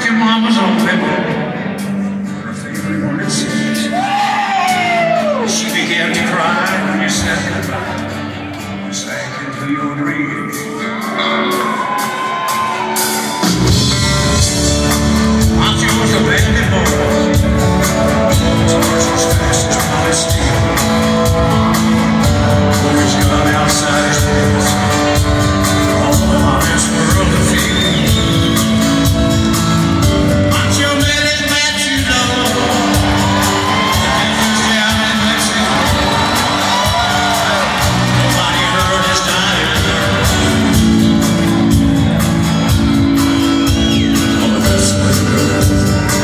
your mama's open. Her favorite word it says. She began to cry when you said goodbye. Sank into your dreams. Pancho was a bandit boy. George was fast as Moody steel. Put his gun outside his face. All the honest world to feel. Pancho met his match, you know. The business down in Mexico. Nobody heard his dying word. All the rest was good.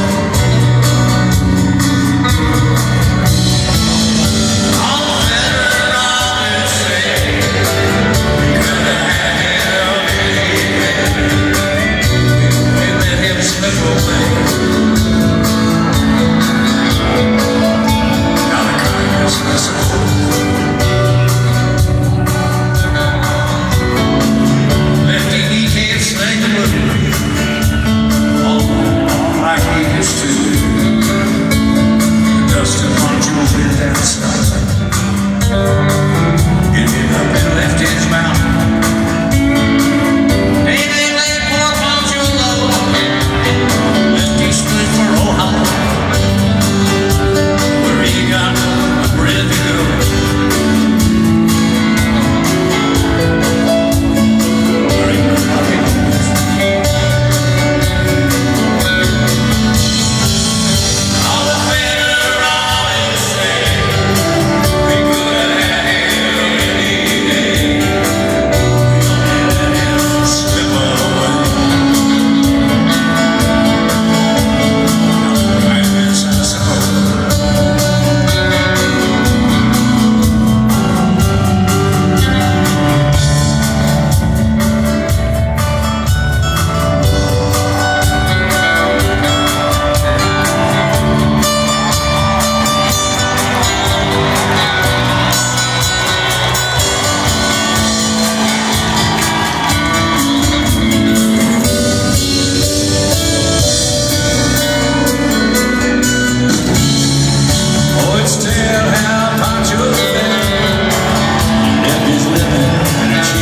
Lefty, he can't sing the blues, like he used to. The dust of Pancho went down south. Ended up in Lefty's mouth. They let poor Pancho low. Lefty stood for Ohio, where he got a breath to go.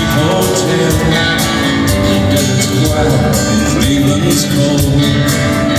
It's cold.